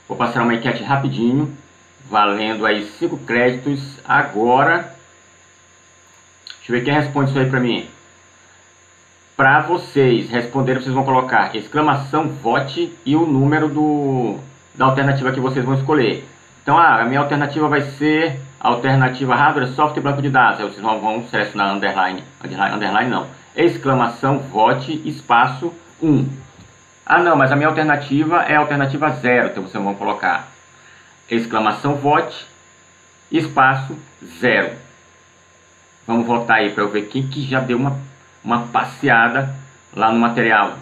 Vou passar uma enquete rapidinho, valendo aí 5 créditos agora. Deixa eu ver quem responde isso aí pra mim. Para vocês responderem, vocês vão colocar exclamação vote e o número da alternativa que vocês vão escolher. Então, a minha alternativa vai ser a alternativa hardware, software e banco de dados. Aí vocês vão selecionar underline não, exclamação vote espaço 1. Ah não, mas a minha alternativa é a alternativa 0, então vocês vão colocar exclamação vote espaço 0. Vamos voltar aí para eu ver quem que já deu uma passeada lá no material.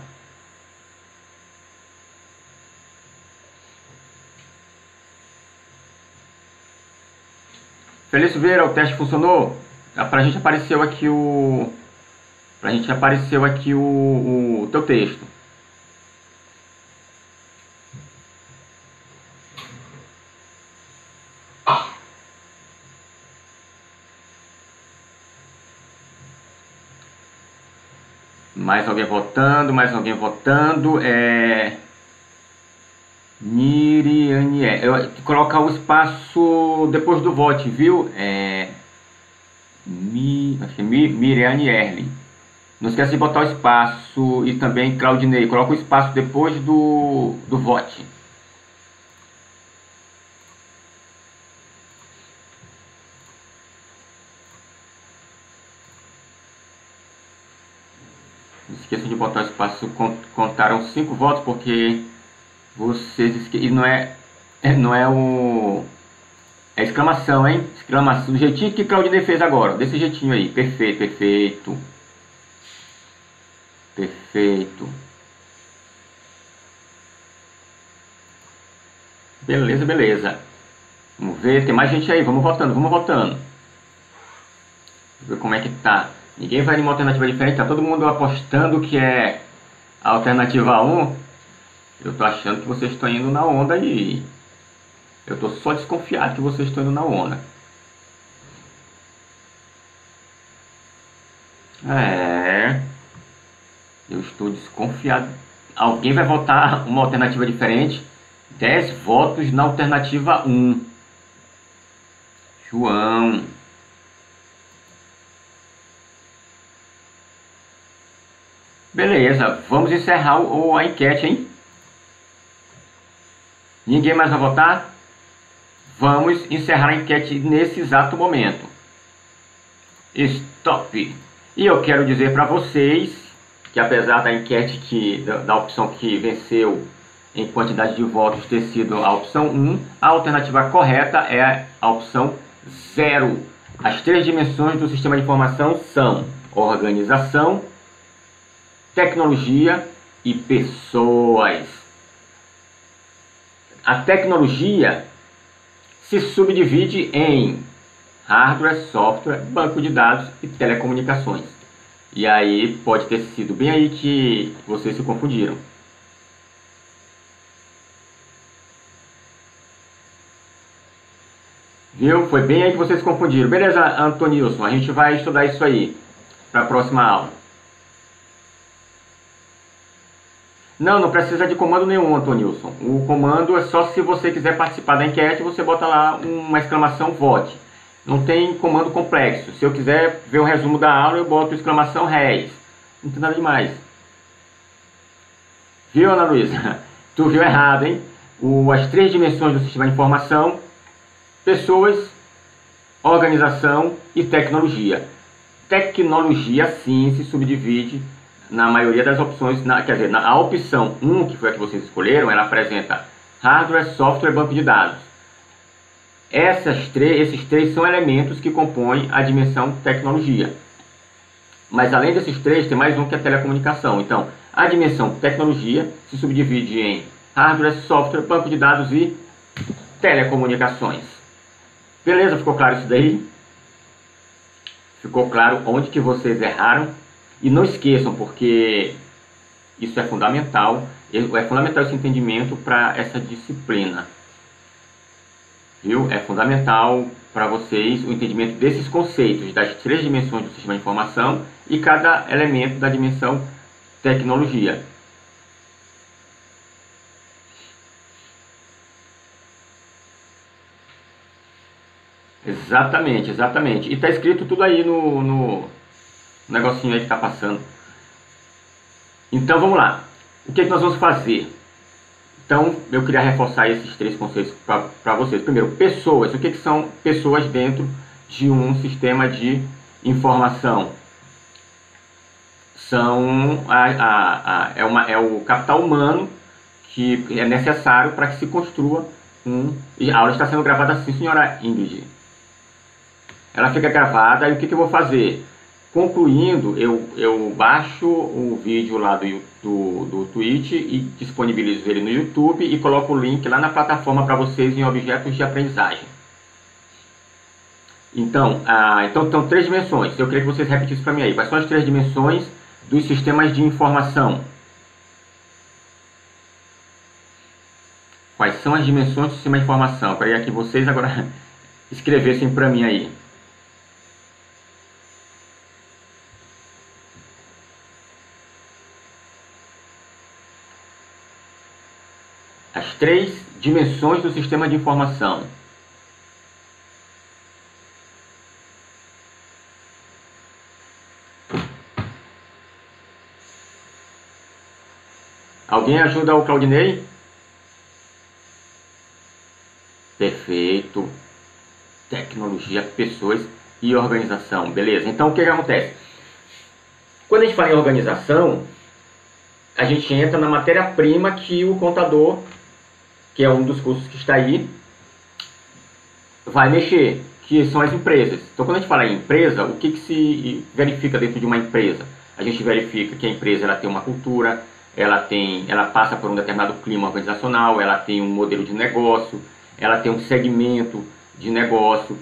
Feliz Silveira, o teste funcionou? Pra gente apareceu aqui o teu texto. Mais alguém votando, Miriane, eu colocar o espaço depois do vote, viu? Acho que é Miriane Erling. Não esquece de botar o espaço. E também Claudinei, coloca o espaço depois do vote. Não esqueçam de botar o espaço. Contaram 5 votos porque vocês esqueceram. E não é o... É exclamação, hein? Exclamação. Do jeitinho que Claudinei fez agora. Desse jeitinho aí. Perfeito, perfeito. Perfeito. Beleza, beleza. Vamos ver. Tem mais gente aí. Vamos votando, vamos votando. Vamos ver como é que tá. Ninguém vai em uma alternativa diferente. Tá todo mundo apostando que é a alternativa 1. Eu tô achando que vocês estão indo na onda aí. Eu tô só desconfiado que vocês estão indo na onda. Eu estou desconfiado. Alguém vai votar uma alternativa diferente. 10 votos na alternativa 1. João. Beleza, vamos encerrar a enquete, hein? Ninguém mais vai votar? Vamos encerrar a enquete nesse exato momento. Stop. E eu quero dizer para vocês que apesar da enquete da opção que venceu em quantidade de votos ter sido a opção 1, a alternativa correta é a opção 0. As 3 dimensões do sistema de informação são organização, tecnologia e pessoas. A tecnologia se subdivide em hardware, software, banco de dados e telecomunicações. E aí pode ter sido bem aí que vocês se confundiram. Viu? Foi bem aí que vocês se confundiram. Beleza, Antonilson, a gente vai estudar isso aí para a próxima aula. Não precisa de comando nenhum, Antonilson. O comando é só se você quiser participar da enquete, você bota lá uma exclamação vote. Não tem comando complexo. Se eu quiser ver o resumo da aula, eu boto exclamação RES. Não tem nada demais. Viu, Ana Luísa? Tu viu errado, hein? As 3 dimensões do sistema de informação: pessoas, organização e tecnologia. Tecnologia, sim, se subdivide na maioria das opções, a opção 1, que foi a que vocês escolheram, ela apresenta hardware, software e banco de dados. Esses 3 são elementos que compõem a dimensão tecnologia. Mas além desses 3, tem mais um que é telecomunicação. Então, a dimensão tecnologia se subdivide em hardware, software, banco de dados e telecomunicações. Beleza? Ficou claro isso daí? Ficou claro onde que vocês erraram? E não esqueçam, porque isso é fundamental esse entendimento para essa disciplina. Viu? É fundamental para vocês o entendimento desses conceitos, das 3 dimensões do sistema de informação e cada elemento da dimensão tecnologia. Exatamente, exatamente. E está escrito tudo aí no negocinho aí que está passando. Então vamos lá. O que é que nós vamos fazer? Então eu queria reforçar esses 3 conceitos para vocês. Primeiro, pessoas. O que são pessoas dentro de um sistema de informação? São é o capital humano que é necessário para que se construa um... E a aula está sendo gravada assim, senhora Ingrid. Ela fica gravada e o que eu vou fazer? Concluindo, eu baixo o vídeo lá do Twitch e disponibilizo ele no YouTube e coloco o link lá na plataforma para vocês em objetos de aprendizagem. Então, são 3 dimensões. Eu queria que vocês repetissem para mim aí. Quais são as 3 dimensões dos sistemas de informação? Quais são as dimensões do sistema de informação? Eu queria que vocês agora escrevessem para mim aí. As 3 dimensões do sistema de informação. Alguém ajuda o Claudinei? Perfeito. Tecnologia, pessoas e organização. Beleza. Então o que acontece? Quando a gente fala em organização, a gente entra na matéria-prima que o contador, que é um dos cursos que está aí, vai mexer, que são as empresas. Então, quando a gente fala em empresa, o que se verifica dentro de uma empresa? A gente verifica que a empresa ela tem uma cultura, ela passa por um determinado clima organizacional, ela tem um modelo de negócio, ela tem um segmento de negócio.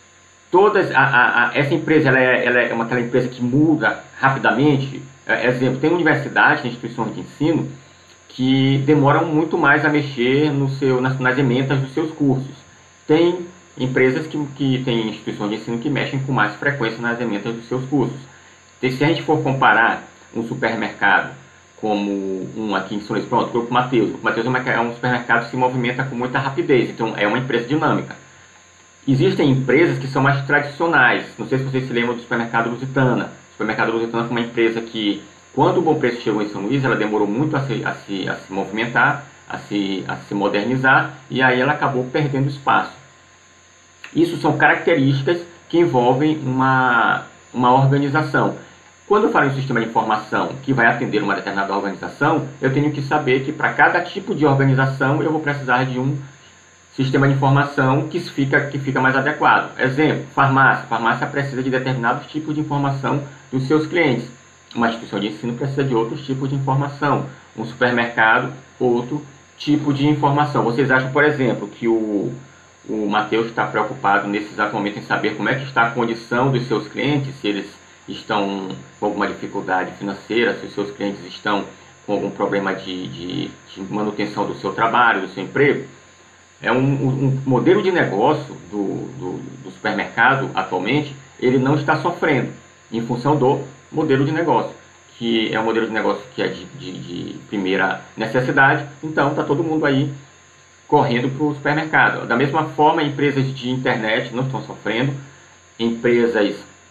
Essa empresa ela é aquela empresa que muda rapidamente. Exemplo, tem universidades, tem instituições de ensino que demoram muito mais a mexer nas emendas dos seus cursos. Tem empresas que têm instituições de ensino que mexem com mais frequência nas emendas dos seus cursos. E se a gente for comparar um supermercado como um aqui em São Luís, pronto, o Grupo Mateus. O Grupo Mateus é um supermercado que se movimenta com muita rapidez, então é uma empresa dinâmica. Existem empresas que são mais tradicionais. Não sei se vocês se lembram do supermercado Lusitana. O supermercado Lusitana foi uma empresa que, quando o Bom Preço chegou em São Luís, ela demorou muito a se movimentar, a se modernizar, e aí ela acabou perdendo espaço. Isso são características que envolvem uma organização. Quando eu falo em um sistema de informação que vai atender uma determinada organização, eu tenho que saber que para cada tipo de organização eu vou precisar de um sistema de informação que fica mais adequado. Exemplo, farmácia. Farmácia precisa de determinados tipos de informação dos seus clientes. Uma instituição de ensino precisa de outros tipos de informação. Um supermercado, outro tipo de informação. Vocês acham, por exemplo, que o Mateus está preocupado nesse exato momento em saber como é que está a condição dos seus clientes, se eles estão com alguma dificuldade financeira, se os seus clientes estão com algum problema de manutenção do seu trabalho, do seu emprego? É um modelo de negócio do supermercado atualmente, ele não está sofrendo em função do modelo de negócio, que é um modelo de negócio que é de primeira necessidade. Então está todo mundo aí correndo para o supermercado. Da mesma forma, empresas de internet não estão sofrendo, empresas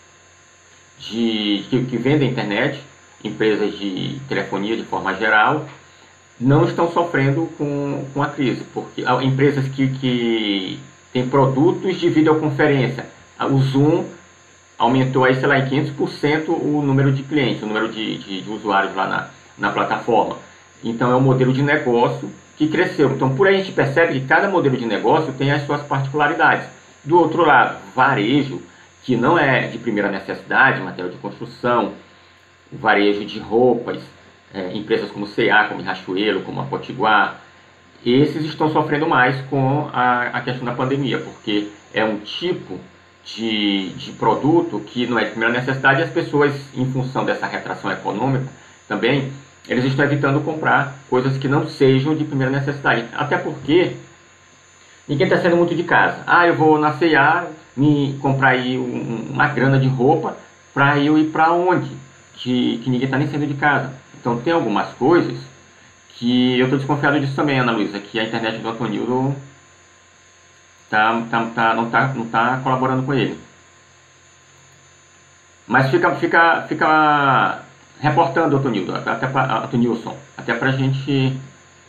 que vendem internet, empresas de telefonia de forma geral, não estão sofrendo com a crise, porque empresas que têm produtos de videoconferência, o Zoom aumentou aí, sei lá, em 500% o número de clientes, o número de usuários lá na plataforma. Então é um modelo de negócio que cresceu. Então por aí a gente percebe que cada modelo de negócio tem as suas particularidades. Do outro lado, varejo, que não é de primeira necessidade, material de construção, varejo de roupas, empresas como C&A, como Riachuelo, como a Potiguar, esses estão sofrendo mais com a questão da pandemia, porque é um tipo de produto que não é de primeira necessidade, e as pessoas, em função dessa retração econômica também, eles estão evitando comprar coisas que não sejam de primeira necessidade. Até porque ninguém está saindo muito de casa. Eu vou na C&A me comprar aí uma grana de roupa para eu ir para onde? Que ninguém está nem saindo de casa. Então tem algumas coisas que eu estou desconfiado disso também, Ana Luísa, que a internet do Antonildo não tá colaborando com ele. Mas fica reportando, Nilson, até pra gente,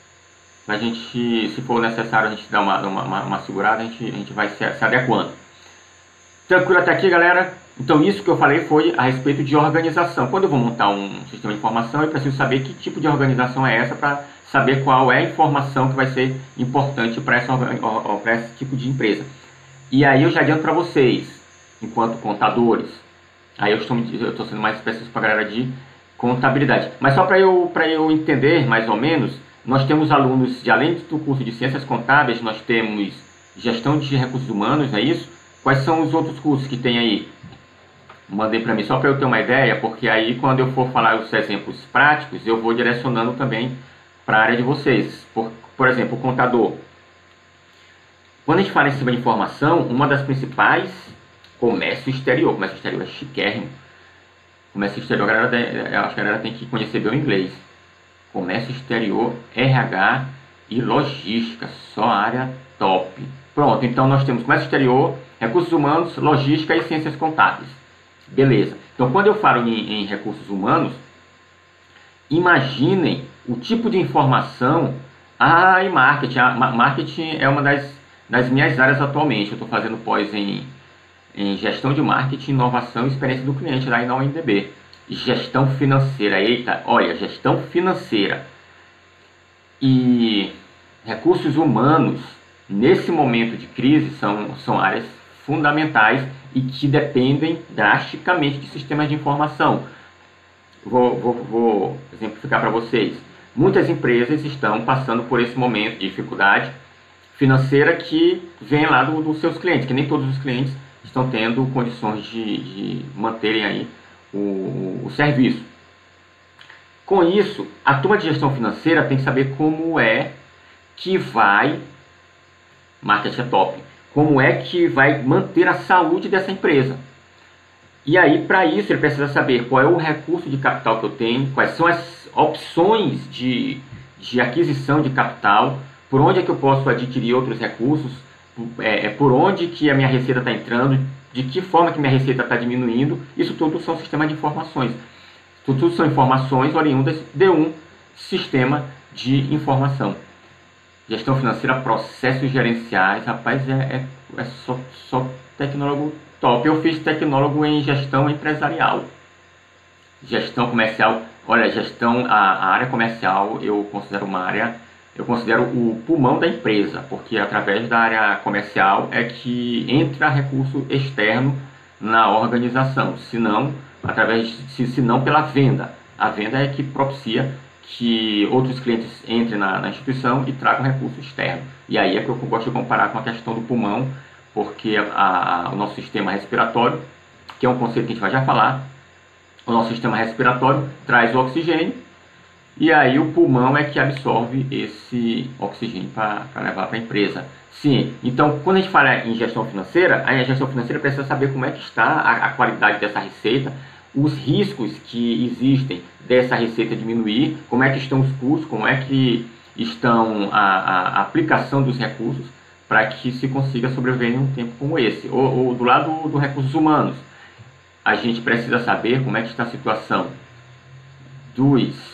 se for necessário, a gente dar uma segurada, a gente vai se adequando. Tranquilo até aqui, galera? Então isso que eu falei foi a respeito de organização. Quando eu vou montar um sistema de informação, eu preciso saber que tipo de organização é essa para saber qual é a informação que vai ser importante para esse tipo de empresa. E aí eu já adianto para vocês, enquanto contadores, aí eu estou sendo mais específico para a galera de contabilidade. Mas só para eu entender mais ou menos, nós temos alunos, além do curso de Ciências Contábeis, nós temos Gestão de Recursos Humanos, não é isso? Quais são os outros cursos que tem aí? Mandei para mim só para eu ter uma ideia, porque aí quando eu for falar os exemplos práticos, eu vou direcionando também para a área de vocês. Por exemplo, o contador. Quando a gente fala em sistema de informação, uma das principais, comércio exterior. Comércio exterior é chiquérrimo. Comércio exterior, eu acho que a galera tem que conhecer bem o inglês. Comércio exterior, RH e logística, só área top. Pronto, então nós temos comércio exterior, recursos humanos, logística e ciências contábeis. Beleza. Então, quando eu falo em recursos humanos, imaginem o tipo de informação. E marketing. Marketing é uma das minhas áreas atualmente. Eu estou fazendo pós em gestão de marketing, inovação e experiência do cliente lá na UNDB. Gestão financeira. Eita, olha, gestão financeira e recursos humanos, nesse momento de crise, são áreas fundamentais e que dependem drasticamente de sistemas de informação. Vou exemplificar para vocês. Muitas empresas estão passando por esse momento de dificuldade financeira que vem lá dos seus clientes, que nem todos os clientes estão tendo condições de manterem aí o serviço. Com isso, a turma de gestão financeira tem que saber como é que vai, marketing é top, como é que vai manter a saúde dessa empresa. E aí, para isso, ele precisa saber qual é o recurso de capital que eu tenho, quais são as opções de aquisição de capital, por onde é que eu posso adquirir outros recursos, por onde que a minha receita está entrando, de que forma que minha receita está diminuindo. Isso tudo são sistemas de informações. Tudo são informações oriundas de um sistema de informação. Gestão financeira, processos gerenciais, rapaz, é só tecnólogo top. Eu fiz tecnólogo em gestão empresarial. Gestão comercial, olha, a área comercial eu considero o pulmão da empresa, porque através da área comercial é que entra recurso externo na organização, se não pela venda. A venda é que propicia que outros clientes entrem na instituição e tragam recurso externo. E aí é que eu gosto de comparar com a questão do pulmão, porque o nosso sistema respiratório, que é um conceito que a gente vai já falar, o nosso sistema respiratório traz o oxigênio, e aí o pulmão é que absorve esse oxigênio para levar para a empresa. Sim, então quando a gente fala em gestão financeira, a gestão financeira precisa saber como é que está a qualidade dessa receita, os riscos que existem dessa receita diminuir, como é que estão os custos, como é que estão a aplicação dos recursos para que se consiga sobreviver em um tempo como esse. Ou do lado dos recursos humanos, a gente precisa saber como é que está a situação dos...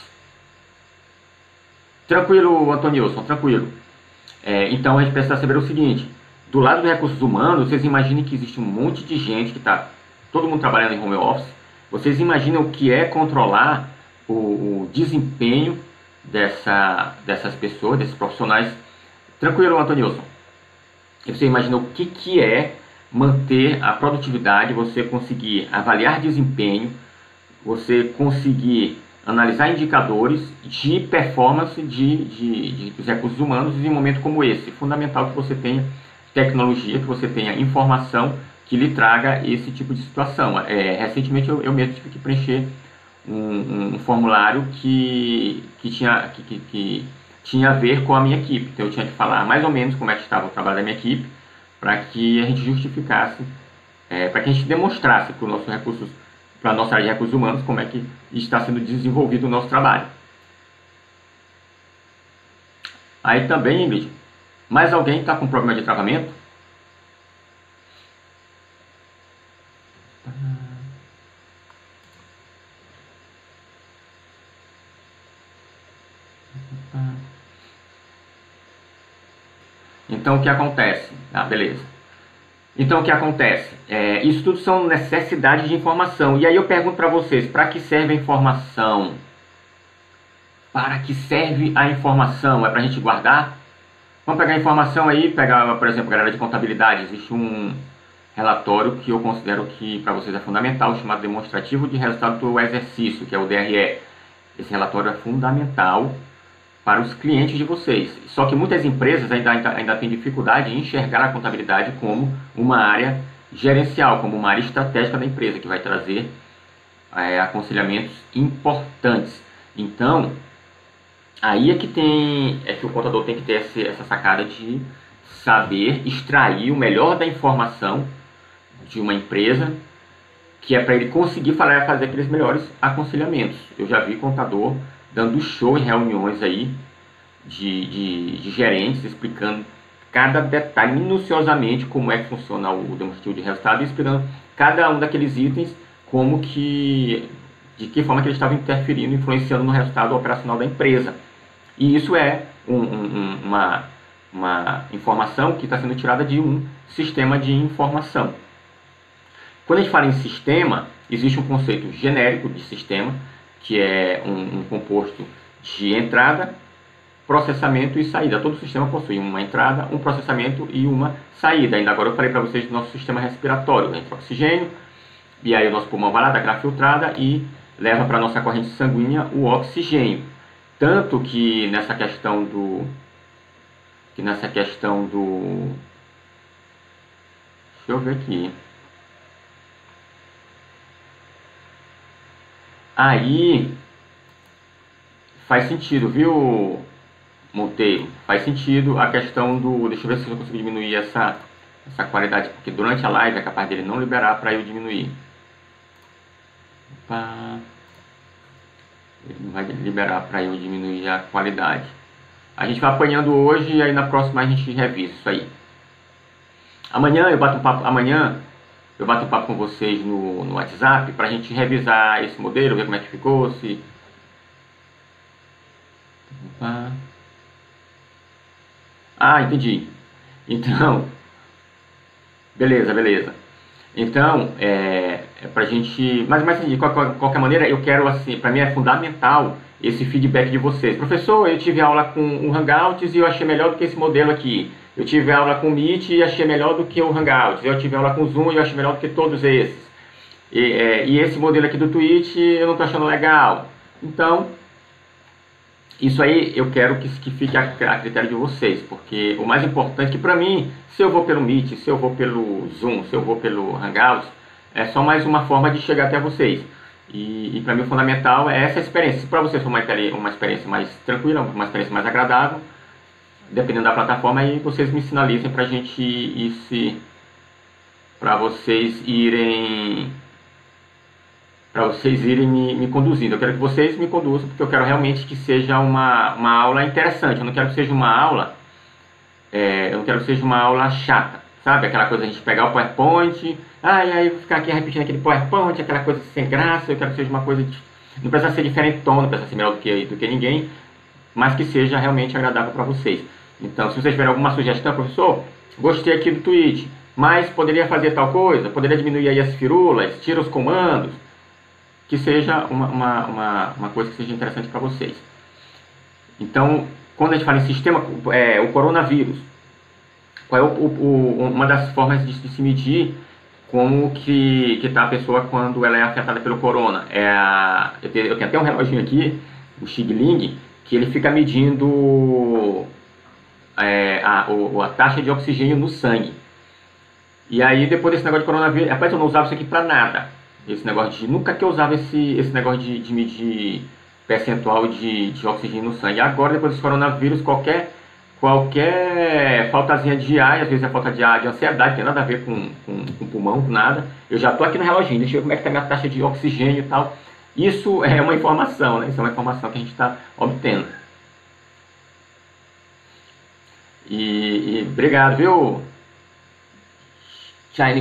Tranquilo, Antonilson, tranquilo. Então a gente precisa saber o seguinte: do lado dos recursos humanos, vocês imaginem que existe um monte de gente que está, todo mundo trabalhando em home office. Vocês imaginam o que é controlar o desempenho dessas pessoas, desses profissionais? Tranquilo, Antonilson. E você imagina o que é manter a produtividade, você conseguir avaliar desempenho, você conseguir analisar indicadores de performance dos recursos humanos em um momento como esse. É fundamental que você tenha tecnologia, que você tenha informação que lhe traga esse tipo de situação. Recentemente eu mesmo tive que preencher um formulário que tinha a ver com a minha equipe. Então eu tinha que falar mais ou menos como é que estava o trabalho da minha equipe, para que a gente justificasse, para que a gente demonstrasse para a nossa área de recursos humanos como é que está sendo desenvolvido o nosso trabalho. Aí também, Ingrid, mais alguém está com problema de travamento? Então, o que acontece? Ah, beleza. Então, o que acontece? Isso tudo são necessidades de informação. E aí eu pergunto para vocês, para que serve a informação? Para que serve a informação? É para a gente guardar? Vamos pegar a informação aí, pegar, por exemplo, galera de contabilidade. Existe um relatório que eu considero que para vocês é fundamental, chamado Demonstrativo de Resultado do Exercício, que é o DRE. Esse relatório é fundamental para os clientes de vocês. Só que muitas empresas ainda têm dificuldade em enxergar a contabilidade como uma área gerencial, como uma área estratégica da empresa, que vai trazer aconselhamentos importantes. Então, aí é que o contador tem que ter essa sacada de saber extrair o melhor da informação de uma empresa, que é para ele conseguir fazer aqueles melhores aconselhamentos. Eu já vi contador dando show em reuniões aí de gerentes, explicando cada detalhe minuciosamente como é que funciona o demonstrativo de resultado e explicando cada um daqueles itens de que forma que eles estavam interferindo, influenciando no resultado operacional da empresa. E isso é uma informação que está sendo tirada de um sistema de informação. Quando a gente fala em sistema, existe um conceito genérico de sistema, que é um composto de entrada, processamento e saída. Todo sistema possui uma entrada, um processamento e uma saída. Ainda agora eu falei para vocês do nosso sistema respiratório. Entra oxigênio, e aí o nosso pulmão vai lá, dá aquela filtrada e leva para a nossa corrente sanguínea o oxigênio. Tanto que nessa questão do... Deixa eu ver aqui. Aí faz sentido, viu, Monteiro? Faz sentido a questão do... Deixa eu ver se eu consigo diminuir essa qualidade, porque durante a live é capaz dele não liberar para eu diminuir. Opa. Ele não vai liberar para eu diminuir a qualidade. A gente vai apanhando hoje e aí na próxima a gente revisa isso aí. Amanhã eu bato um papo com vocês no WhatsApp para a gente revisar esse modelo, ver como é que ficou, se... Opa. Ah, entendi. Então, beleza. Então, pra gente... Mas de qualquer maneira, eu quero, assim, pra mim é fundamental esse feedback de vocês. Professor, eu tive aula com o Hangouts e eu achei melhor do que esse modelo aqui. Eu tive aula com o Meet e achei melhor do que o Hangouts. Eu tive aula com o Zoom e eu achei melhor do que todos esses. E esse modelo aqui do Twitch eu não tô achando legal. Então, isso aí eu quero que fique a critério de vocês, porque o mais importante é que para mim, se eu vou pelo Meet, se eu vou pelo Zoom, se eu vou pelo Hangouts, é só mais uma forma de chegar até vocês. E para mim o fundamental é essa experiência. Se para vocês for uma experiência mais tranquila, uma experiência mais agradável, dependendo da plataforma, aí vocês me sinalizem para a gente para vocês irem me conduzindo. Eu quero que vocês me conduzam, porque eu quero realmente que seja uma aula interessante. Eu não quero que seja uma aula chata, sabe? Aquela coisa de a gente pegar o PowerPoint, e aí ficar aqui repetindo aquele PowerPoint, aquela coisa sem graça. Eu quero que seja uma coisa não precisa ser diferentona, não precisa ser melhor do que ninguém, mas que seja realmente agradável para vocês. Então, se vocês tiverem alguma sugestão, professor, gostei aqui do Twitch, mas poderia fazer tal coisa, poderia diminuir aí as firulas, tira os comandos, que seja uma coisa que seja interessante para vocês. Então, quando a gente fala em sistema, o coronavírus, qual é uma das formas de se medir como que está a pessoa quando ela é afetada pelo corona? Eu tenho até um reloginho aqui, o Xigling, que ele fica medindo a taxa de oxigênio no sangue. E aí, depois desse negócio de coronavírus, rapaz, eu não usava isso aqui para nada. Esse negócio nunca que eu usava esse negócio de medir percentual de oxigênio no sangue. Agora, depois desse coronavírus, qualquer faltazinha de ar, às vezes é falta de ar de ansiedade, tem nada a ver com pulmão, com nada. Eu já estou aqui no reloginho, deixa eu ver como é que está a minha taxa de oxigênio e tal. Isso é uma informação, né? Isso é uma informação que a gente está obtendo. E obrigado, viu? Shine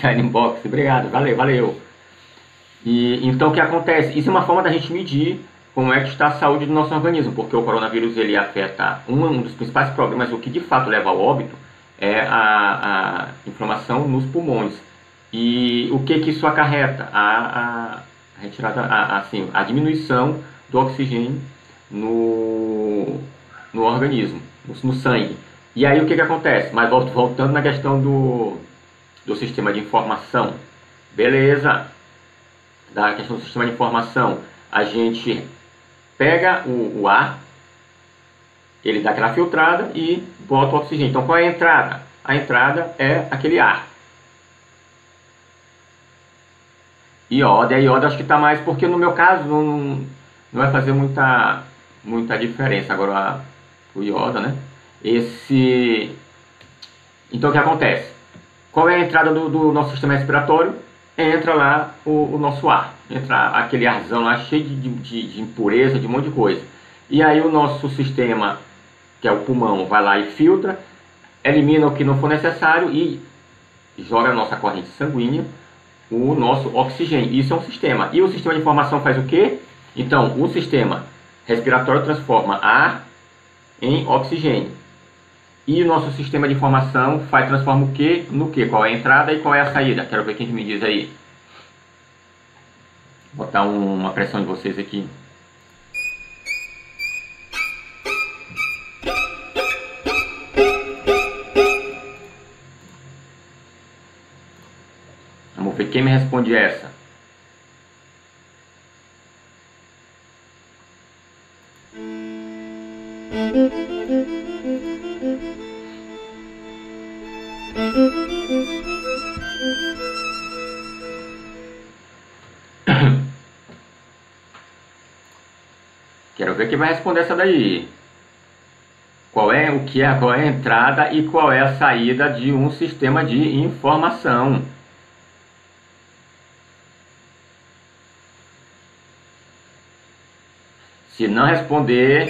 Box, obrigado, valeu. E então o que acontece? Isso é uma forma da gente medir como é que está a saúde do nosso organismo, porque o coronavírus ele afeta um dos principais problemas, o que de fato leva ao óbito, é a inflamação nos pulmões. E o que isso acarreta? A retirada, assim, a diminuição do oxigênio no organismo, no sangue. E aí o que acontece? Mas voltando na questão do sistema de informação, beleza? Da questão do sistema de informação, a gente pega o ar, ele dá aquela filtrada e bota o oxigênio. Então qual é a entrada? A entrada é aquele ar. Iodo, acho que está mais, porque no meu caso não vai fazer muita diferença. Agora o iodo, né? Então o que acontece? Qual é a entrada do nosso sistema respiratório? Entra lá o nosso ar, entra aquele arzão lá cheio de impureza, de um monte de coisa. E aí o nosso sistema, que é o pulmão, vai lá e filtra, elimina o que não for necessário e joga na nossa corrente sanguínea o nosso oxigênio. Isso é um sistema. E o sistema de informação faz o quê? Então, o sistema respiratório transforma ar em oxigênio. E o nosso sistema de informação transforma o que no que? Qual é a entrada e qual é a saída? Quero ver quem me diz aí. Vou botar uma pressão de vocês aqui. Vamos ver quem me responde essa. Quero ver quem vai responder essa daí. Qual é a entrada e qual é a saída de um sistema de informação? Se não responder,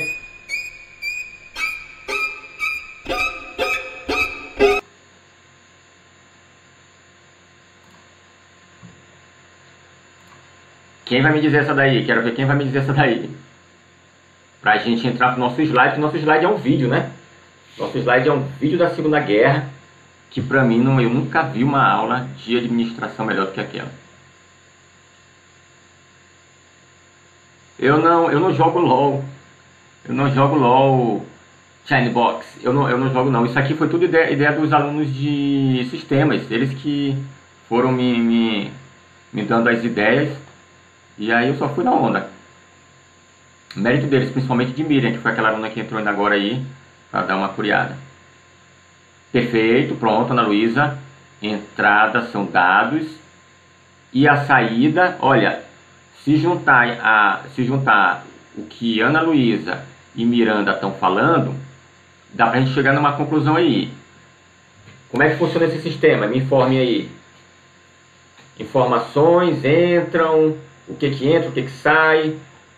quem vai me dizer essa daí? Quero ver quem vai me dizer essa daí. Pra gente entrar pro nosso slide, que nosso slide é um vídeo, né? Nosso slide é um vídeo da Segunda Guerra, que pra mim, eu nunca vi uma aula de administração melhor do que aquela. Eu não jogo LOL. Eu não jogo LOL Sandbox. Eu não jogo não. Isso aqui foi tudo ideia dos alunos de sistemas. Eles que foram me dando as ideias. E aí eu só fui na onda. Mérito deles, principalmente de Miriam, que foi aquela aluna que entrou ainda agora aí, para dar uma curiada. Perfeito, pronto, Ana Luísa. Entrada são dados. E a saída, olha, se juntar o que Ana Luísa e Miranda estão falando, dá pra gente chegar numa conclusão aí. Como é que funciona esse sistema? Me informe aí. Informações entram, o que entra, o que sai.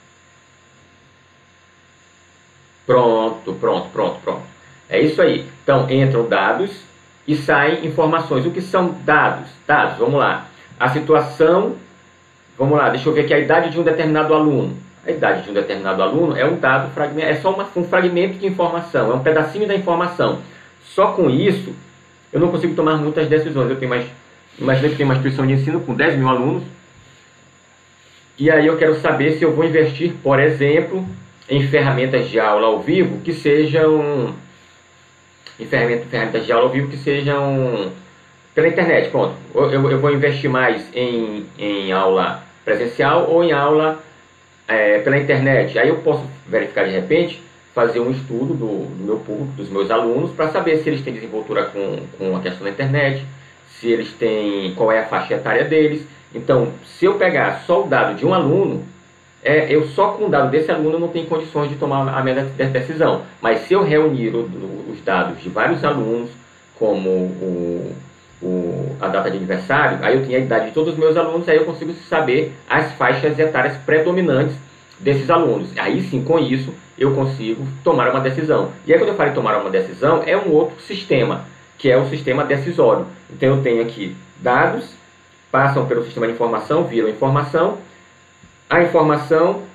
Pronto. É isso aí. Então, entram dados e saem informações. O que são dados? Dados, vamos lá. A situação, vamos lá, deixa eu ver aqui a idade de um determinado aluno. A idade de um determinado aluno é um dado, é só um fragmento de informação, é um pedacinho da informação. Só com isso, eu não consigo tomar muitas decisões. Imagina que tem uma instituição de ensino com 10 mil alunos, e aí eu quero saber se eu vou investir, por exemplo, em ferramentas de aula ao vivo que sejam ferramentas de aula ao vivo que sejam pela internet. Pronto, eu vou investir mais em aula presencial ou em aula pela internet. Aí eu posso verificar de repente, fazer um estudo do meu público, dos meus alunos, para saber se eles têm desenvoltura com a questão da internet, se eles têm, qual é a faixa etária deles. Então, se eu pegar só o dado de um aluno, eu só com o dado desse aluno não tenho condições de tomar a minha decisão. Mas se eu reunir os dados de vários alunos, como a data de aniversário, aí eu tenho a idade de todos os meus alunos, aí eu consigo saber as faixas etárias predominantes desses alunos. Aí sim, com isso, eu consigo tomar uma decisão. E aí quando eu falo em tomar uma decisão, é um outro sistema, que é o sistema decisório. Então eu tenho aqui dados, passam pelo sistema de informação, viram informação, a informação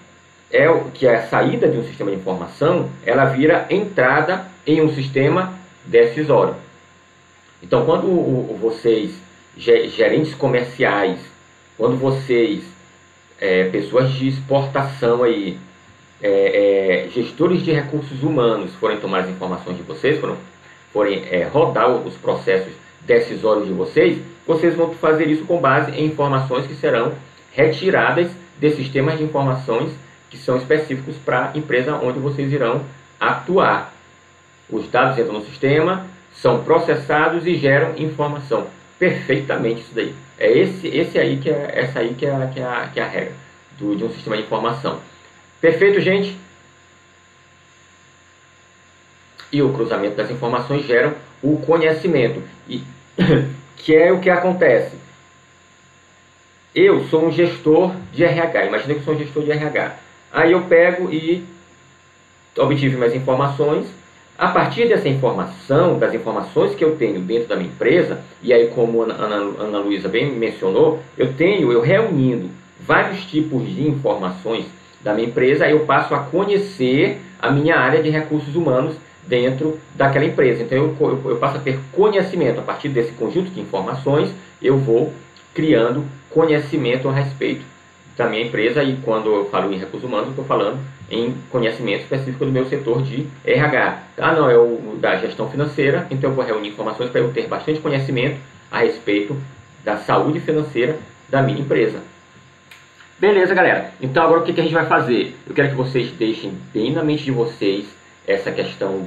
que a saída de um sistema de informação, ela vira entrada em um sistema decisório. Então, quando vocês, gerentes comerciais, quando vocês, pessoas de exportação aí, gestores de recursos humanos, forem tomar as informações de vocês, forem rodar os processos decisórios de vocês, vocês vão fazer isso com base em informações que serão retiradas de sistemas de informações que são específicos para a empresa onde vocês irão atuar. Os dados entram no sistema, são processados e geram informação. Perfeitamente isso daí. Essa aí que é a regra de um sistema de informação. Perfeito, gente? E o cruzamento das informações gera o conhecimento. E que é o que acontece. Eu sou um gestor de RH. Imagina que eu sou um gestor de RH. Aí eu pego e obtive mais informações. A partir dessa informação, das informações que eu tenho dentro da minha empresa, e aí como a Ana Luísa bem mencionou, eu reunindo vários tipos de informações da minha empresa, aí eu passo a conhecer a minha área de recursos humanos dentro daquela empresa. Então eu passo a ter conhecimento. A partir desse conjunto de informações, eu vou criando conhecimento a respeito da minha empresa, e quando eu falo em recursos humanos, eu estou falando em conhecimento específico do meu setor de RH. Não, é o da gestão financeira, então eu vou reunir informações para eu ter bastante conhecimento a respeito da saúde financeira da minha empresa. Beleza, galera? Então agora o que a gente vai fazer? Eu quero que vocês deixem bem na mente de vocês essa questão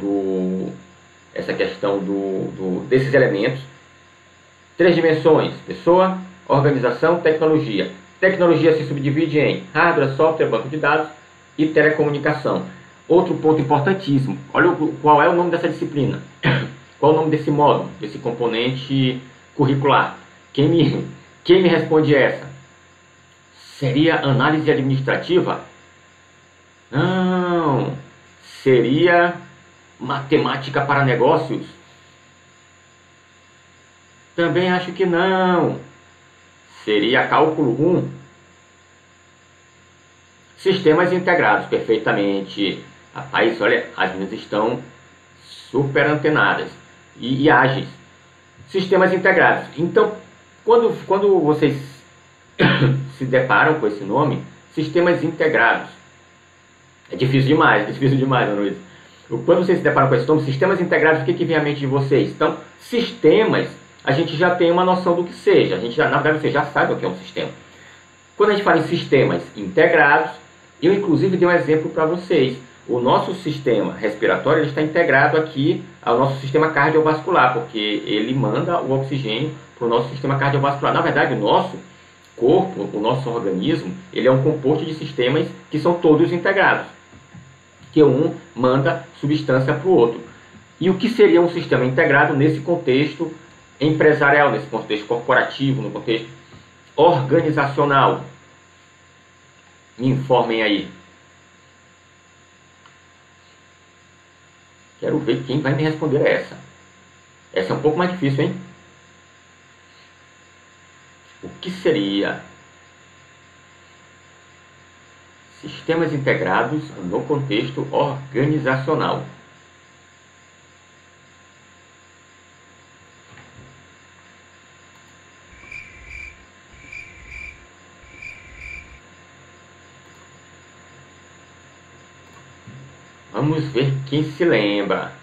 desses elementos. 3 dimensões: pessoa, organização, tecnologia. Tecnologia se subdivide em hardware, software, banco de dados e telecomunicação. Outro ponto importantíssimo: olha qual é o nome dessa disciplina, qual é o nome desse módulo, desse componente curricular. Quem me responde essa? Seria análise administrativa? Não. Seria matemática para negócios? Também acho que não. Seria cálculo 1. Sistemas integrados, perfeitamente. Rapaz, olha, as meninas estão super antenadas e ágeis. Sistemas integrados. Então, quando vocês se deparam com esse nome, sistemas integrados, é difícil demais, Ana Luísa. Quando vocês se deparam com esse nome, sistemas integrados, o que vem à mente de vocês? Então, sistemas, a gente já tem uma noção do que seja. Na verdade, vocês já sabem o que é um sistema. Quando a gente fala em sistemas integrados, eu inclusive dei um exemplo para vocês. O nosso sistema respiratório, ele está integrado aqui ao nosso sistema cardiovascular, porque ele manda o oxigênio para o nosso sistema cardiovascular. Na verdade, o nosso corpo, o nosso organismo, ele é um composto de sistemas que são todos integrados, que um manda substância para o outro. E o que seria um sistema integrado nesse contexto empresarial, nesse contexto corporativo, no contexto organizacional? Me informem aí. Quero ver quem vai me responder essa. Essa é um pouco mais difícil, hein? O que seria sistemas integrados no contexto organizacional? Vamos ver quem se lembra.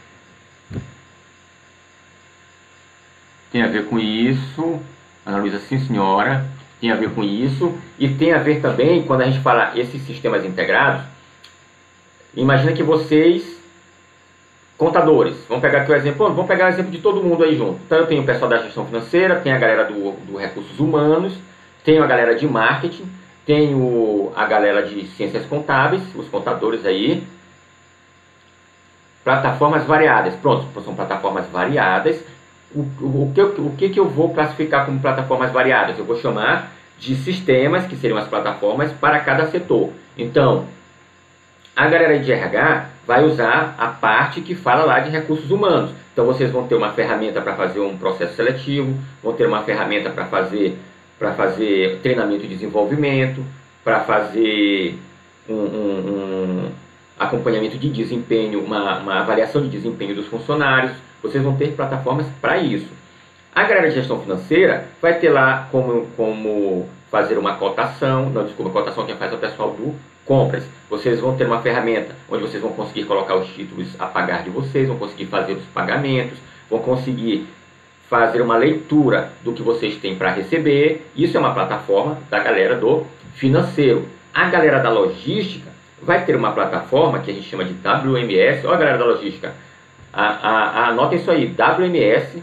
Tem a ver com isso. Ana Luísa, sim senhora, tem a ver com isso. E tem a ver também, quando a gente fala esses sistemas integrados, imagina que vocês, contadores, vamos pegar aqui o exemplo, vamos pegar o exemplo de todo mundo aí junto. Então eu tenho o pessoal da gestão financeira, tem a galera do recursos humanos, tenho a galera de marketing, tenho a galera de ciências contábeis, os contadores aí. Plataformas variadas, pronto, são plataformas variadas. O que eu vou classificar como plataformas variadas? Eu vou chamar de sistemas, que seriam as plataformas para cada setor. Então, a galera de RH vai usar a parte que fala lá de recursos humanos. Então, vocês vão ter uma ferramenta para fazer um processo seletivo, vão ter uma ferramenta para fazer treinamento e desenvolvimento, para fazer um acompanhamento de desempenho, uma avaliação de desempenho dos funcionários. Vocês vão ter plataformas para isso. A galera de gestão financeira vai ter lá como fazer uma cotação. Não, desculpa, cotação quem faz é o pessoal do compras. Vocês vão ter uma ferramenta onde vocês vão conseguir colocar os títulos a pagar de vocês, vão conseguir fazer os pagamentos, vão conseguir fazer uma leitura do que vocês têm para receber. Isso é uma plataforma da galera do financeiro. A galera da logística vai ter uma plataforma que a gente chama de WMS. Olha a galera da logística, anotem isso aí, WMS,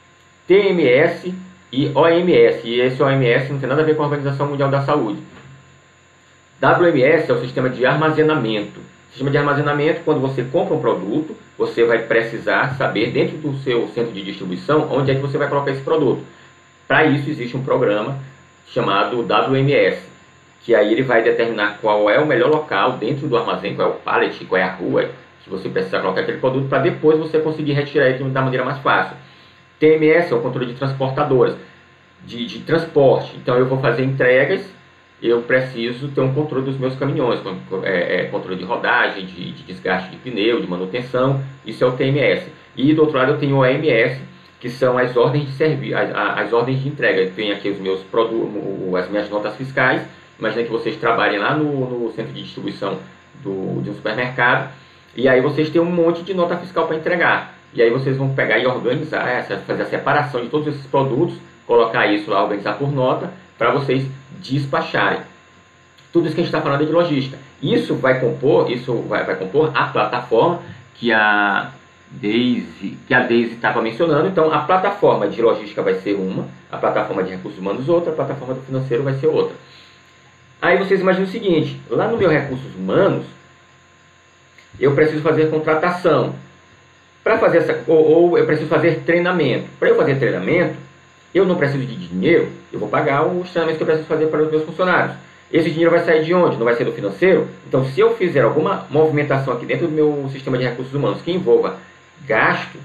TMS e OMS. E esse OMS não tem nada a ver com a Organização Mundial da Saúde. WMS é o sistema de armazenamento. Sistema de armazenamento, quando você compra um produto, você vai precisar saber dentro do seu centro de distribuição onde é que você vai colocar esse produto. Para isso existe um programa chamado WMS, que aí ele vai determinar qual é o melhor local dentro do armazém, qual é o pallet, qual é a rua que você precisa colocar aquele produto, para depois você conseguir retirar ele da maneira mais fácil. TMS é o controle de transportadoras, de transporte. Então eu vou fazer entregas, eu preciso ter um controle dos meus caminhões, controle de rodagem, de desgaste de pneu, de manutenção. Isso é o TMS. E do outro lado eu tenho o OMS, que são as ordens de serviço, as ordens de entrega. Eu tenho aqui os meus produtos, as minhas notas fiscais. Imagina que vocês trabalhem lá no centro de distribuição de um supermercado, e aí vocês têm um monte de nota fiscal para entregar. E aí vocês vão pegar e organizar, fazer a separação de todos esses produtos, colocar isso lá, organizar por nota, para vocês despacharem. Tudo isso que a gente está falando é de logística. Isso vai compor a plataforma que a Daisy estava mencionando. Então, a plataforma de logística vai ser uma, a plataforma de recursos humanos outra, a plataforma do financeiro vai ser outra. Aí vocês imaginam o seguinte, lá no meu recursos humanos, eu preciso fazer contratação. Para fazer ou eu preciso fazer treinamento. Para eu fazer treinamento, eu não preciso de dinheiro, eu vou pagar os treinamentos que eu preciso fazer para os meus funcionários. Esse dinheiro vai sair de onde? Não vai ser do financeiro? Então, se eu fizer alguma movimentação aqui dentro do meu sistema de recursos humanos que envolva gasto,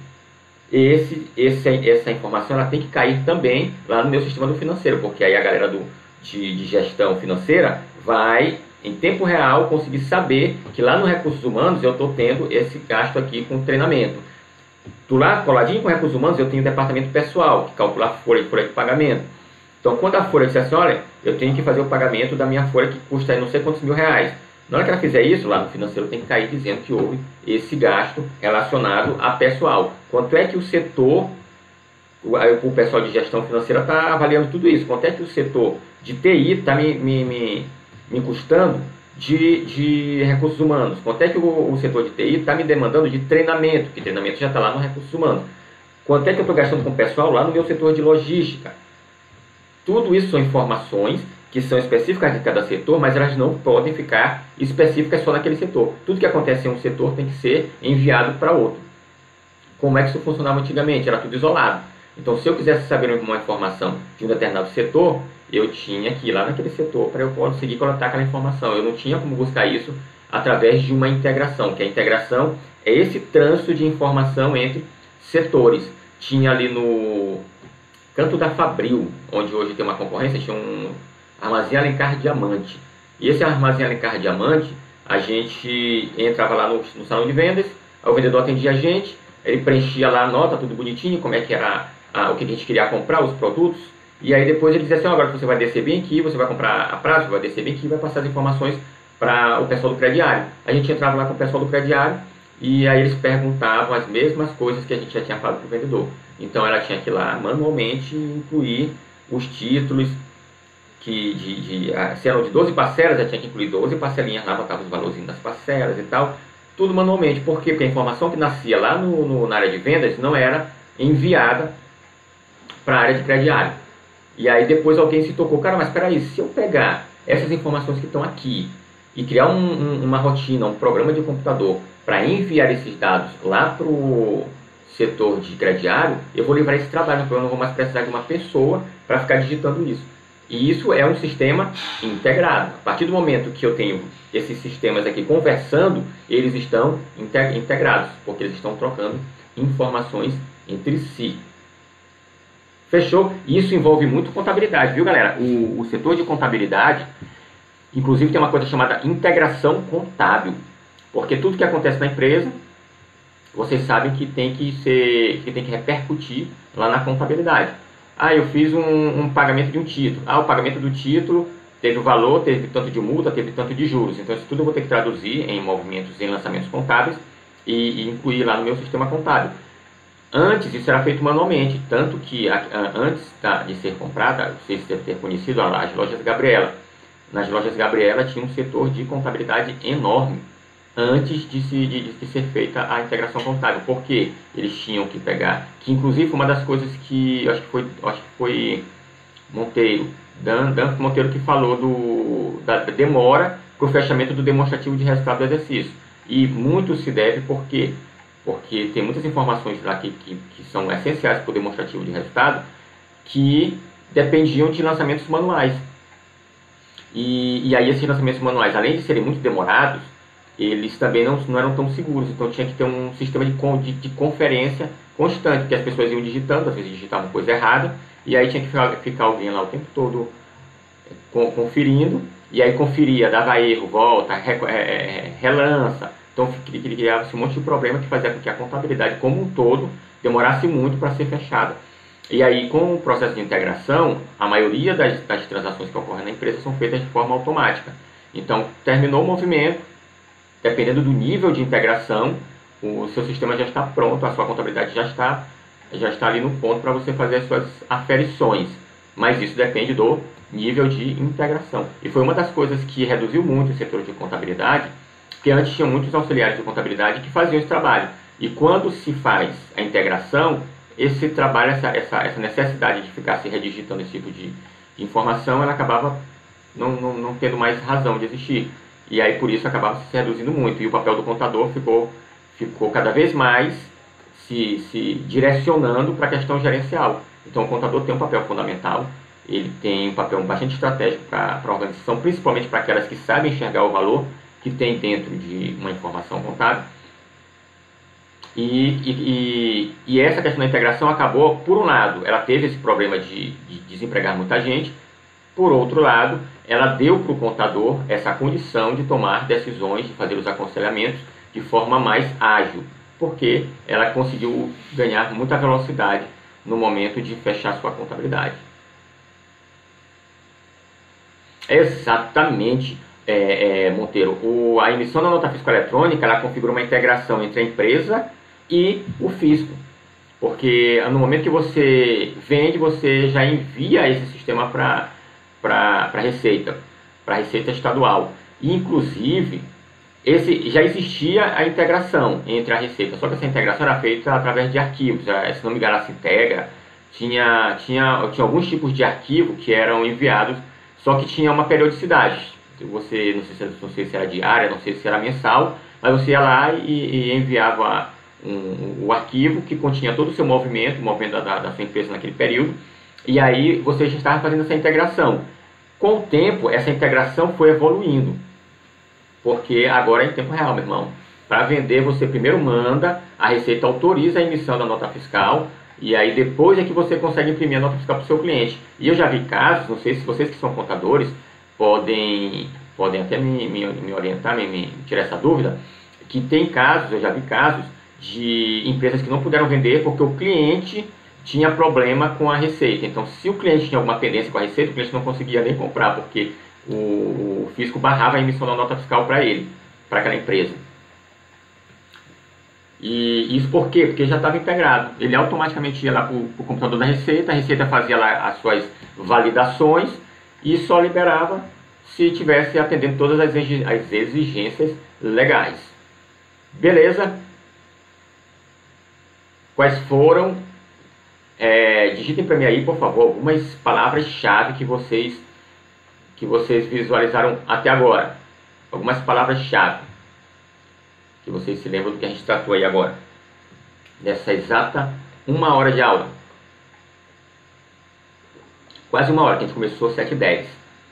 essa informação ela tem que cair também lá no meu sistema do financeiro, porque aí a galera de gestão financeira vai, em tempo real, conseguir saber que lá no recursos humanos eu estou tendo esse gasto aqui com treinamento. Do lado, coladinho com recursos humanos, eu tenho o departamento pessoal, que calcula a folha de pagamento. Então, quando a folha disser assim, olha, eu tenho que fazer o pagamento da minha folha que custa não sei quantos mil reais. Na hora que ela fizer isso, lá no financeiro tem que cair dizendo que houve esse gasto relacionado a pessoal. Quanto é que o setor, o pessoal de gestão financeira está avaliando tudo isso? Quanto é que o setor de TI está me custando de recursos humanos? Quanto é que o setor de TI está me demandando de treinamento? Que treinamento já está lá no recursos humanos. Quanto é que eu estou gastando com o pessoal lá no meu setor de logística? Tudo isso são informações que são específicas de cada setor, mas elas não podem ficar específicas só naquele setor. Tudo que acontece em um setor tem que ser enviado para outro. Como é que isso funcionava antigamente? Era tudo isolado. Então, se eu quisesse saber uma informação de um determinado setor, eu tinha que ir lá naquele setor para eu conseguir coletar aquela informação. Eu não tinha como buscar isso através de uma integração, que a integração é esse trânsito de informação entre setores. Tinha ali no Canto da Fabril, onde hoje tem uma concorrência, tinha um Armazém Alencar Diamante. E esse Armazém Alencar Diamante, a gente entrava lá no salão de vendas, o vendedor atendia a gente, ele preenchia lá a nota, tudo bonitinho, como é que era o que a gente queria comprar, os produtos, e aí depois ele dizia assim, agora você vai descer bem aqui, você vai comprar a prazo, vai descer bem aqui, vai passar as informações para o pessoal do crediário. A gente entrava lá com o pessoal do crediário, e aí eles perguntavam as mesmas coisas que a gente já tinha falado para o vendedor. Então ela tinha que ir lá manualmente incluir os títulos, se eram de 12 parcelas, ela tinha que incluir 12 parcelinhas lá, botava os valorzinhos das parcelas e tal, tudo manualmente. Por quê? Porque a informação que nascia lá na área de vendas não era enviada para a área de crediário. E aí depois alguém se tocou, cara, mas espera aí, se eu pegar essas informações que estão aqui e criar uma rotina, um programa de computador para enviar esses dados lá para o setor de crediário, eu vou livrar esse trabalho, porque eu não vou mais precisar de uma pessoa para ficar digitando isso. E isso é um sistema integrado. A partir do momento que eu tenho esses sistemas aqui conversando, eles estão integrados, porque eles estão trocando informações entre si. Fechou? Isso envolve muito contabilidade, viu, galera? O setor de contabilidade, Inclusive tem uma coisa chamada integração contábil, porque tudo que acontece na empresa, vocês sabem que tem que repercutir lá na contabilidade. Ah, eu fiz um pagamento de um título. Ah, o pagamento do título teve o valor, teve tanto de multa, teve tanto de juros. Então isso tudo eu vou ter que traduzir em movimentos, em lançamentos contábeis e incluir lá no meu sistema contábil. Antes isso era feito manualmente, tanto que antes de ser comprada, vocês devem ter conhecido as lojas Gabriela. Nas lojas Gabriela tinha um setor de contabilidade enorme antes de ser feita a integração contábil, porque eles tinham que pegar, que inclusive uma das coisas que acho que foi Monteiro, Dan Monteiro, que falou da demora para o fechamento do demonstrativo de resultado do exercício. E muito se deve porque tem muitas informações lá que são essenciais para o demonstrativo de resultado que dependiam de lançamentos manuais. E aí esses lançamentos manuais, além de serem muito demorados, eles também não eram tão seguros. Então tinha que ter um sistema de conferência constante, que as pessoas iam digitando, às vezes digitavam coisa errada, e aí tinha que ficar alguém lá o tempo todo conferindo, e aí conferia, dava erro, volta, relança. Então criava-se um monte de problema que fazia com que a contabilidade como um todo demorasse muito para ser fechada. E aí, com o processo de integração, a maioria das transações que ocorrem na empresa são feitas de forma automática. Então, terminou o movimento, dependendo do nível de integração, o seu sistema já está pronto, a sua contabilidade já está ali no ponto para você fazer as suas aferições. Mas isso depende do nível de integração. E foi uma das coisas que reduziu muito o setor de contabilidade, porque antes tinha muitos auxiliares de contabilidade que faziam esse trabalho. E quando se faz a integração, esse trabalho, essa necessidade de ficar se redigitando esse tipo de informação, ela acabava não tendo mais razão de existir. E aí por isso acabava se reduzindo muito. E o papel do contador ficou cada vez mais se direcionando para a questão gerencial. Então o contador tem um papel fundamental, ele tem um papel bastante estratégico para a organização, principalmente para aquelas que sabem enxergar o valor que tem dentro de uma informação contábil. E essa questão da integração acabou, por um lado, ela teve esse problema de desempregar muita gente, por outro lado, ela deu para o contador essa condição de tomar decisões, de fazer os aconselhamentos de forma mais ágil, porque ela conseguiu ganhar muita velocidade no momento de fechar sua contabilidade. Exatamente, Monteiro. A emissão da nota fiscal eletrônica, ela configura uma integração entre a empresa e o fisco, porque no momento que você vende, você já envia esse sistema para a Receita Estadual. E, inclusive, já existia a integração entre a Receita, só que essa integração era feita através de arquivos. Se não me engano, a Integra tinha alguns tipos de arquivo que eram enviados, só que tinha uma periodicidade. Não sei se era diária, não sei se era mensal, mas você ia lá e enviava o arquivo que continha todo o seu movimento, o movimento da sua empresa naquele período, e aí você já estava fazendo essa integração. Com o tempo, essa integração foi evoluindo, porque agora é em tempo real, meu irmão. Para vender, você primeiro manda, a Receita autoriza a emissão da nota fiscal, e aí depois é que você consegue imprimir a nota fiscal para o seu cliente. E eu já vi casos, não sei se vocês que são contadores podem até me orientar, me tirar essa dúvida, que tem casos, eu já vi casos, de empresas que não puderam vender porque o cliente tinha problema com a Receita. Então, se o cliente tinha alguma pendência com a Receita, o cliente não conseguia nem comprar, porque o fisco barrava a emissão da nota fiscal para ele, para aquela empresa. E isso por quê? Porque já estava integrado. Ele automaticamente ia lá para o computador da Receita, a Receita fazia lá as suas validações e só liberava se tivesse atendendo todas as exigências legais. Beleza? Quais foram? Digitem para mim aí, por favor, algumas palavras-chave que vocês visualizaram até agora. Algumas palavras-chave que vocês se lembram do que a gente tratou aí agora. Nessa exata 1 hora de aula. Quase 1 hora, que a gente começou às 7h10.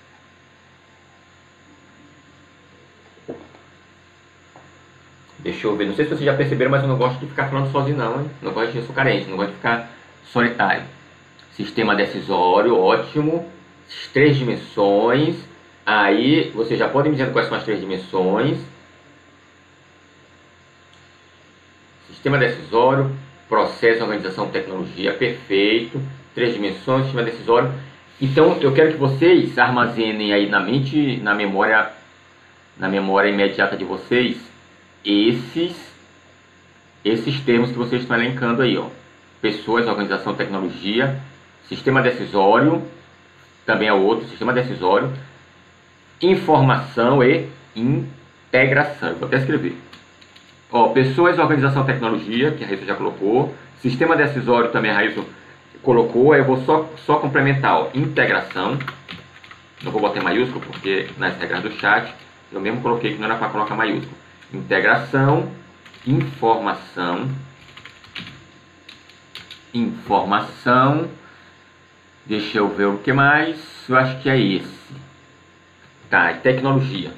Deixa eu ver, não sei se vocês já perceberam, mas eu não gosto de ficar falando sozinho não, hein? Não gosto de, eu sou carente, não gosto de ficar solitário. Sistema decisório, ótimo. 3 dimensões. Aí você já pode me dizer quais são as 3 dimensões. Sistema decisório, processo, organização, tecnologia, perfeito. 3 dimensões, sistema decisório. Então eu quero que vocês armazenem aí na mente, na memória imediata de vocês, esses termos que vocês estão elencando aí, ó. Pessoas, organização, tecnologia, sistema decisório, também é outro, sistema decisório, informação e integração. Vou até escrever. Ó, pessoas, organização, tecnologia, que a Raíssa já colocou. Sistema decisório também a Raíssa colocou. Eu vou só complementar, ó, integração. Não vou botar em maiúsculo porque nas regras do chat eu mesmo coloquei que não era para colocar maiúsculo. Integração, informação, deixa eu ver o que mais, eu acho que é esse. Tá, tecnologia.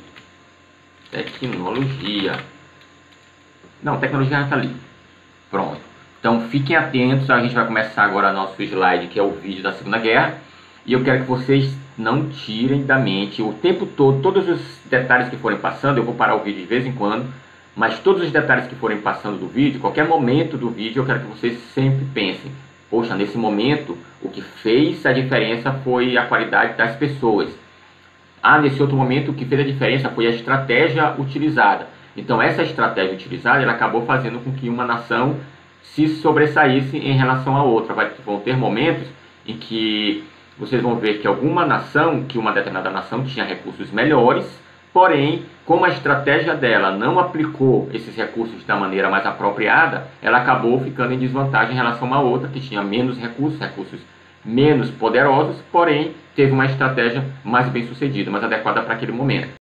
Não, tecnologia já está ali. Pronto. Então fiquem atentos, a gente vai começar agora nosso slide, que é o vídeo da Segunda Guerra. E eu quero que vocês não tirem da mente o tempo todo, todos os detalhes que forem passando. Eu vou parar o vídeo de vez em quando, mas todos os detalhes que forem passando do vídeo, qualquer momento do vídeo, eu quero que vocês sempre pensem: poxa, nesse momento o que fez a diferença foi a qualidade das pessoas. Ah, nesse outro momento o que fez a diferença foi a estratégia utilizada. Então essa estratégia utilizada, ela acabou fazendo com que uma nação se sobressaísse em relação à outra. Vão ter momentos em que vocês vão ver que uma determinada nação tinha recursos melhores, porém, como a estratégia dela não aplicou esses recursos da maneira mais apropriada, ela acabou ficando em desvantagem em relação à outra, que tinha menos recursos menos poderosos, porém, teve uma estratégia mais bem sucedida, mais adequada para aquele momento.